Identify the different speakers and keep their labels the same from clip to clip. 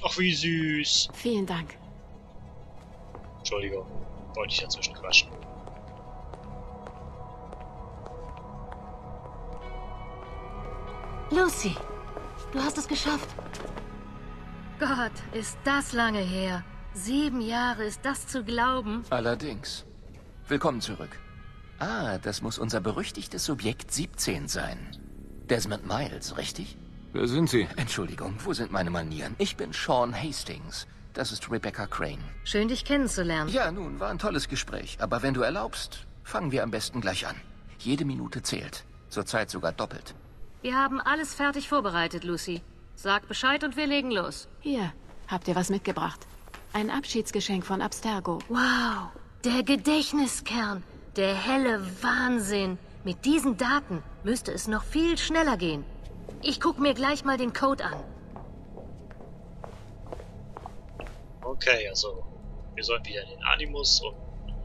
Speaker 1: Ach, wie süß.
Speaker 2: Vielen Dank.
Speaker 1: Entschuldigung, wollte ich dazwischen quatschen.
Speaker 2: Lucy, du hast es geschafft.
Speaker 3: Gott, ist das lange her. 7 Jahre, ist das zu glauben?
Speaker 4: Allerdings. Willkommen zurück. Ah, das muss unser berüchtigtes Subjekt 17 sein. Desmond Miles, richtig?
Speaker 5: Wer sind Sie?
Speaker 4: Entschuldigung, wo sind meine Manieren? Ich bin Sean Hastings. Das ist Rebecca Crane.
Speaker 3: Schön, dich kennenzulernen.
Speaker 4: Ja, nun, war ein tolles Gespräch. Aber wenn du erlaubst, fangen wir am besten gleich an. Jede Minute zählt. Zurzeit sogar doppelt.
Speaker 3: Wir haben alles fertig vorbereitet, Lucy. Sag Bescheid und wir legen los.
Speaker 2: Hier, habt ihr was mitgebracht? Ein Abschiedsgeschenk von Abstergo.
Speaker 3: Wow, der Gedächtniskern. Der helle Wahnsinn. Mit diesen Daten müsste es noch viel schneller gehen. Ich guck mir gleich mal den Code an.
Speaker 1: Okay, also wir sollen wieder in den Animus und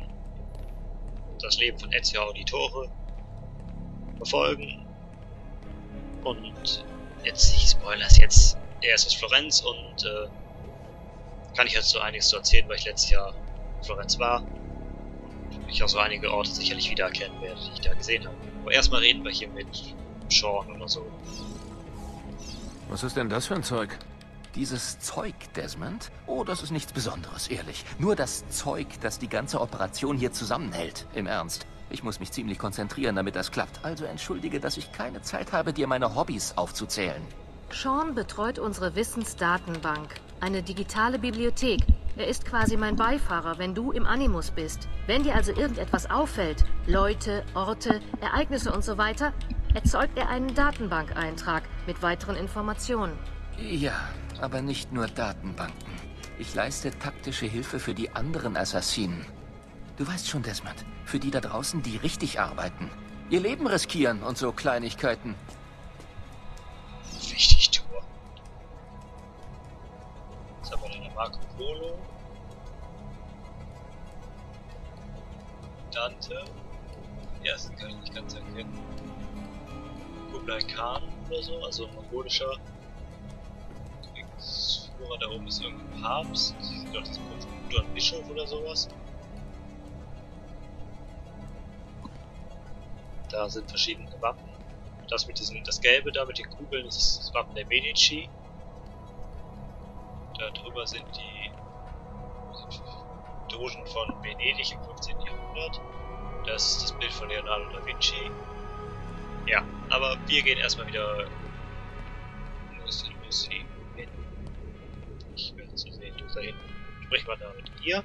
Speaker 1: das Leben von Ezio Auditore verfolgen. Und jetzt, nicht Spoilers, jetzt er ist aus Florenz und kann ich jetzt so einiges zu erzählen, weil ich letztes Jahr in Florenz war. Und ich auch so einige Orte sicherlich wiedererkennen werde, die ich da gesehen habe. Aber erstmal reden wir hier mit Sean oder so.
Speaker 5: Was ist denn das für ein Zeug?
Speaker 4: Dieses Zeug, Desmond? Oh, das ist nichts Besonderes, ehrlich. Nur das Zeug, das die ganze Operation hier zusammenhält. Im Ernst. Ich muss mich ziemlich konzentrieren, damit das klappt. Also entschuldige, dass ich keine Zeit habe, dir meine Hobbys aufzuzählen.
Speaker 3: Sean betreut unsere Wissensdatenbank. Eine digitale Bibliothek. Er ist quasi mein Beifahrer, wenn du im Animus bist. Wenn dir also irgendetwas auffällt, Leute, Orte, Ereignisse und so weiter, erzeugt er einen Datenbankeintrag mit weiteren Informationen.
Speaker 4: Ja, aber nicht nur Datenbanken. Ich leiste taktische Hilfe für die anderen Assassinen. Du weißt schon, Desmond, für die da draußen, die richtig arbeiten. Ihr Leben riskieren und so Kleinigkeiten.
Speaker 1: Wichtig, Tour. Jetzt haben wir eine Marco Polo. Dante. Den ersten kann ich nicht ganz erkennen. Kublai Khan oder so, also ein mongolischer Kriegsführer. Da oben ist irgendein Papst. Ich sehe doch das Bruder und Bischof oder sowas. Da sind verschiedene Wappen. Das mit diesem, das Gelbe da mit den Kugeln, das ist das Wappen der Medici. Da drüber sind die Dogen von Venedig im 15. Jahrhundert. Das ist das Bild von Leonardo da Vinci. Ja, aber wir gehen erstmal wieder Lucy hin. Ich werde zu sehen, du da hinten. Sprich mal da mit ihr.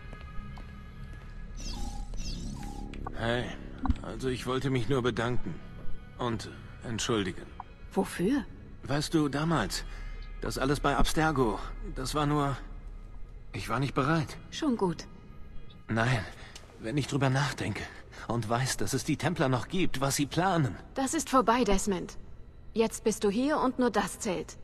Speaker 5: Hey, also ich wollte mich nur bedanken. Und entschuldigen.
Speaker 2: Wofür?
Speaker 5: Weißt du, damals, das alles bei Abstergo, das war nur... Ich war nicht bereit.
Speaker 2: Schon gut.
Speaker 5: Nein, wenn ich drüber nachdenke und weiß, dass es die Templer noch gibt, was sie planen.
Speaker 2: Das ist vorbei, Desmond. Jetzt bist du hier und nur das zählt.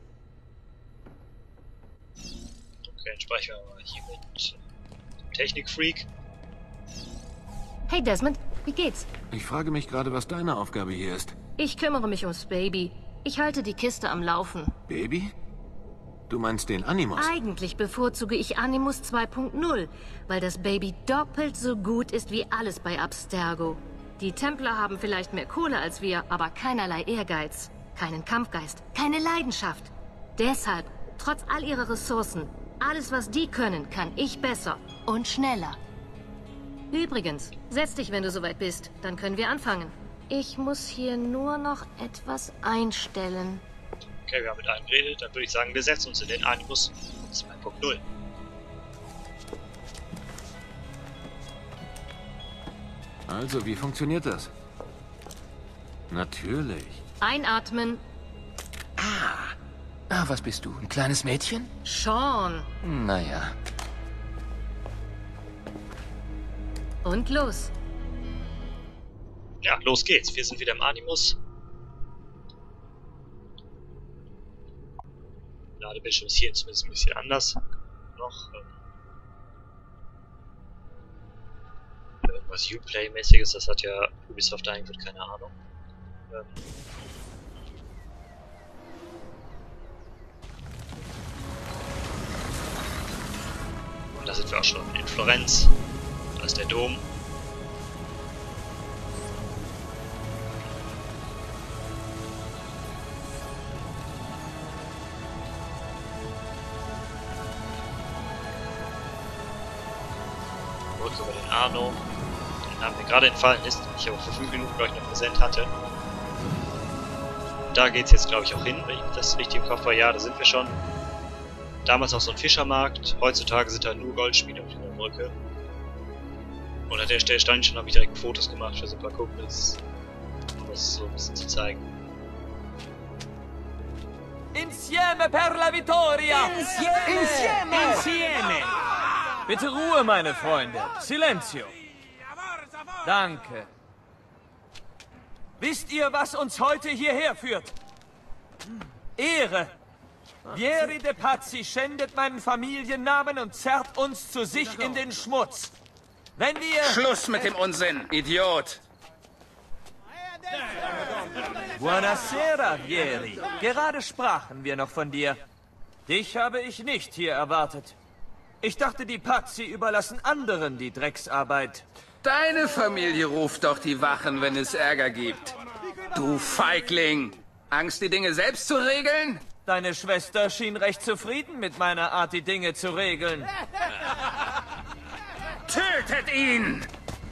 Speaker 1: Okay, dann sprechen wir mal hier mit dem Technikfreak.
Speaker 3: Hey Desmond, wie geht's?
Speaker 5: Ich frage mich gerade, was deine Aufgabe hier ist.
Speaker 3: Ich kümmere mich ums Baby. Ich halte die Kiste am Laufen.
Speaker 5: Baby? Du meinst den Animus?
Speaker 3: Eigentlich bevorzuge ich Animus 2.0, weil das Baby doppelt so gut ist wie alles bei Abstergo. Die Templer haben vielleicht mehr Kohle als wir, aber keinerlei Ehrgeiz, keinen Kampfgeist, keine Leidenschaft. Deshalb, trotz all ihrer Ressourcen, alles was die können, kann ich besser und schneller. Übrigens, setz dich, wenn du soweit bist, dann können wir anfangen. Ich muss hier nur noch etwas einstellen.
Speaker 1: Okay, wir haben mit einem geredet, dann würde ich sagen, wir setzen uns in den Animus 2.0.
Speaker 5: Also, wie funktioniert das? Natürlich.
Speaker 3: Einatmen.
Speaker 4: Ah, was bist du? Ein kleines Mädchen?
Speaker 3: Sean.
Speaker 4: Naja.
Speaker 3: Und los.
Speaker 1: Ja, los geht's. Wir sind wieder im Animus. Ladebildschirm ist hier zumindest ein bisschen anders. Noch. Irgendwas Uplay-mäßiges, das hat ja Ubisoft eingeführt, keine Ahnung. da sind wir auch schon in Florenz. Da ist der Dom. Zurück über den Arno. Den haben wir gerade entfallen ist, den ich aber vor 5 Minuten, glaube ich, noch präsent hatte. Da geht es jetzt, glaube ich, auch hin, wenn ich das richtig im Kopf war. Ja, da sind wir schon. Damals noch so ein Fischermarkt. Heutzutage sind da nur Goldschmiede auf der Brücke. Und an der Stelle stand ich schon, habe ich direkt Fotos gemacht für so ein paar Kumpels, um das so ein bisschen zu zeigen.
Speaker 6: Insieme per la vittoria! Insieme! Insieme! Bitte Ruhe, meine Freunde. Silenzio. Danke. Wisst ihr, was uns heute hierher führt? Ehre. Vieri de Pazzi schändet meinen Familiennamen und zerrt uns zu sich in den Schmutz. Wenn wir...
Speaker 7: Schluss mit dem Unsinn, Idiot!
Speaker 6: Buonasera, Vieri. Gerade sprachen wir noch von dir. Dich habe ich nicht hier erwartet. Ich dachte, die Pazzi überlassen anderen die Drecksarbeit.
Speaker 7: Deine Familie ruft doch die Wachen, wenn es Ärger gibt. Du Feigling! Angst, die Dinge selbst zu regeln?
Speaker 6: Deine Schwester schien recht zufrieden mit meiner Art, die Dinge zu regeln.
Speaker 7: Tötet ihn!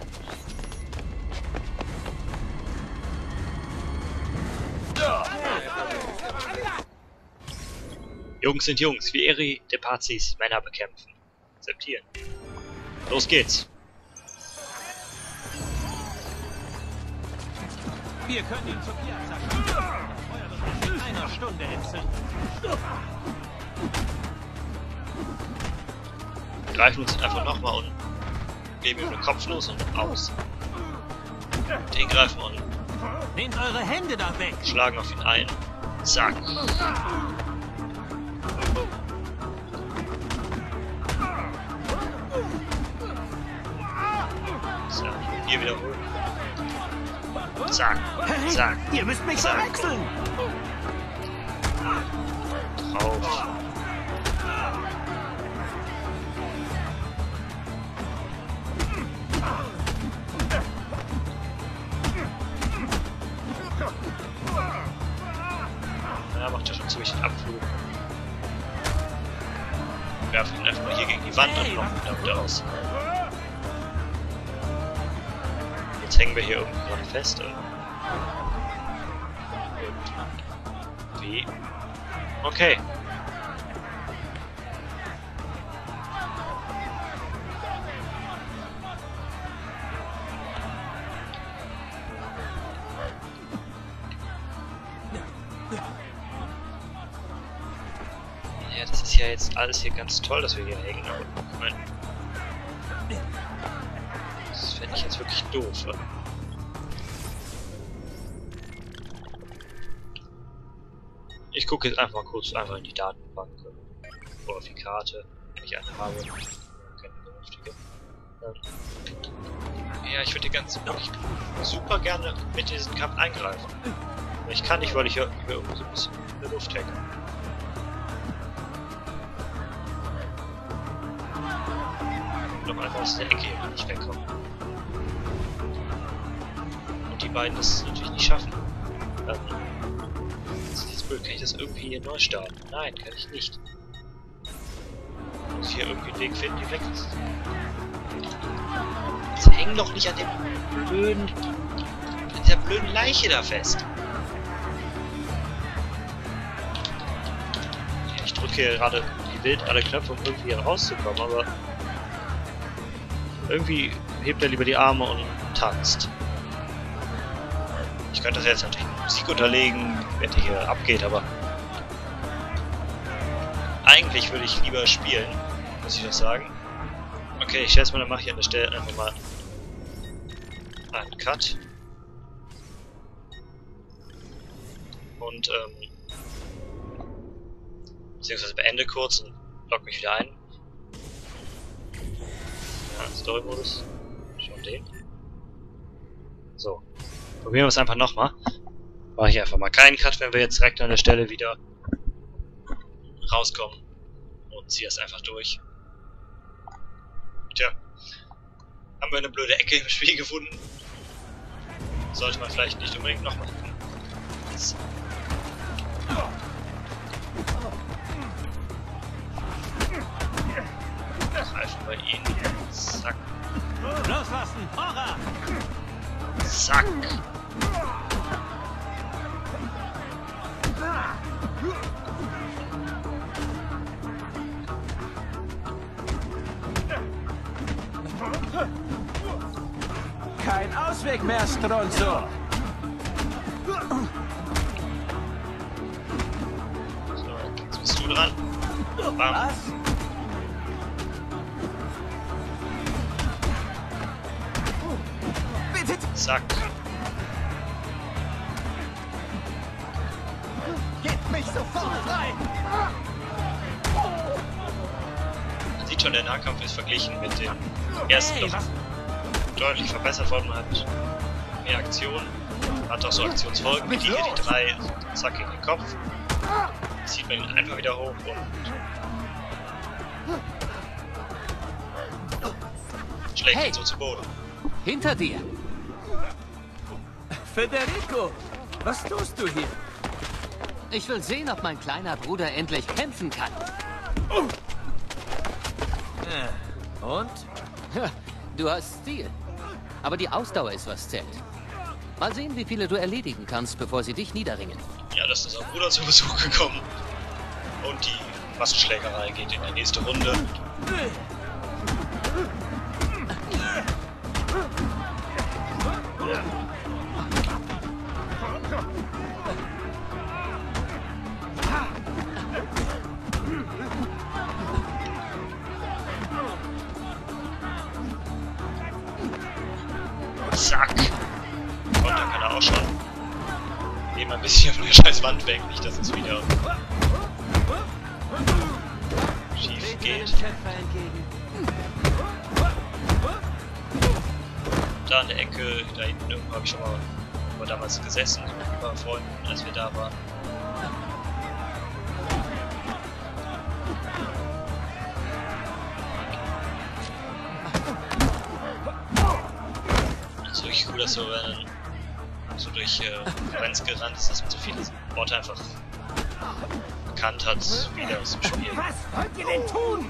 Speaker 1: Jungs sind Jungs, Vieri de Pazis Männer bekämpfen. Akzeptieren. Los geht's!
Speaker 6: Wir können ihn zur Piazza schaffen. In einer Stunde entzünden.
Speaker 1: Wir greifen uns einfach nochmal und geben ihm den Kopf los und aus. Den greifen wir und
Speaker 6: Nehmt eure Hände da weg!
Speaker 1: schlagen auf ihn ein. Zack. So, hier wiederholen. Zack, zack.
Speaker 6: Ihr müsst mich
Speaker 1: zack.
Speaker 6: verwechseln!
Speaker 1: Drauf. Ja, macht ja schon ziemlich den Abflug. Werfen ihn einfach mal hier gegen die Wand und knocken ihn wieder aus. Jetzt hängen wir hier irgendwie gerade fest. Wie? Okay. Ja, das ist ja jetzt alles hier ganz toll, dass wir hier hängen, aber ich meine, das fände ich jetzt wirklich doof. Oder? Ich gucke jetzt einfach mal kurz in die Datenbank oder auf die Karte, wenn ich eine habe. Keine vernünftige. Ja, ich würde ganz wirklich super gerne mit diesem Kampf eingreifen. Aber ich kann nicht, weil ich hier irgendwo so ein bisschen in der Luft hänge. Noch einfach aus der Ecke hier nicht wegkommen. Und die beiden das natürlich nicht schaffen. Dieses Bild, kann ich das irgendwie hier neu starten? Nein, kann ich nicht. Ich muss hier irgendwie einen Weg finden, die weg ist. Jetzt hängen doch nicht an dieser blöden Leiche da fest. Ja, ich drücke hier gerade wie wild alle Knöpfe, um irgendwie hier rauszukommen, aber irgendwie hebt er lieber die Arme und tanzt. Ich könnte das jetzt natürlich mit Musik unterlegen, wenn der hier abgeht, aber eigentlich würde ich lieber spielen, muss ich das sagen. Okay, ich schätze mal, dann mache ich an der Stelle einfach mal einen Cut. Und, beziehungsweise beende kurz und logge mich wieder ein. Ja, Story-Modus. Schon den. So. Probieren wir es einfach nochmal. Mache ich einfach mal keinen Cut, wenn wir jetzt direkt an der Stelle wieder rauskommen. Und ziehe es einfach durch. Haben wir eine blöde Ecke im Spiel gefunden? Sollte man vielleicht nicht unbedingt nochmal tun. So. Greifen wir ihn. Zack.
Speaker 6: Loslassen! Horror!
Speaker 1: Zack.
Speaker 6: Kein Ausweg mehr, Stronzo!
Speaker 1: So, jetzt bist du dran. Bam.
Speaker 6: Was?
Speaker 1: Zack.
Speaker 6: Gebt mich sofort frei!
Speaker 1: Man sieht schon, der Nahkampf ist verglichen mit dem ersten doch deutlich verbessert worden. Man hat mehr Aktionen, hat auch so Aktionsfolgen wie die hier, die 3, zack gegen den Kopf. Zieht man ihn einfach wieder hoch und schlägt ihn so zu Boden.
Speaker 4: Hinter dir!
Speaker 6: Federico, was tust du hier?
Speaker 4: Ich will sehen, ob mein kleiner Bruder endlich kämpfen kann.
Speaker 6: Und?
Speaker 4: Du hast Stil. Aber die Ausdauer ist, was zählt. Mal sehen, wie viele du erledigen kannst, bevor sie dich niederringen.
Speaker 1: Ja, das ist unser Bruder zu Besuch gekommen. Und die Massenschlägerei geht in die nächste Runde. Zack. Konter kann er auch schon. Nehmen wir ein bisschen von der scheiß Wand weg, nicht dass es wieder schief geht. Da in der Ecke, da hinten irgendwo habe ich schon mal damals gesessen, bei Freunden, als wir da waren. Das ist wirklich cool, dass so, wenn so durch Renz gerannt ist, dass man so viele Orte einfach bekannt hat, wieder aus dem Spiel.
Speaker 6: Was wollt ihr denn tun?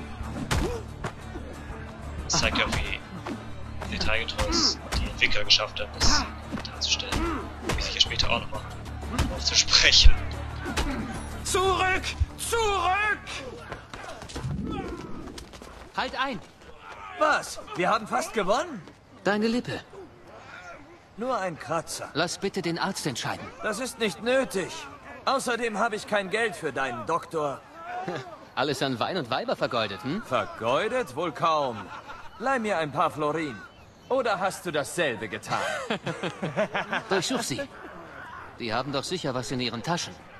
Speaker 1: Das zeigt ja auch, wie detailgetreu es die Entwickler geschafft haben, das darzustellen. Wie sicher später auch nochmal drauf zu sprechen.
Speaker 6: Zurück! Zurück!
Speaker 4: Halt ein!
Speaker 6: Was? Wir haben fast gewonnen?
Speaker 4: Deine Lippe.
Speaker 6: Nur ein Kratzer.
Speaker 4: Lass bitte den Arzt entscheiden.
Speaker 6: Das ist nicht nötig. Außerdem habe ich kein Geld für deinen Doktor.
Speaker 4: Alles an Wein und Weiber vergeudet, hm?
Speaker 6: Vergeudet? Wohl kaum. Leih mir ein paar Florin. Oder hast du dasselbe getan?
Speaker 4: Durchsuch sie. Die haben doch sicher was in ihren Taschen.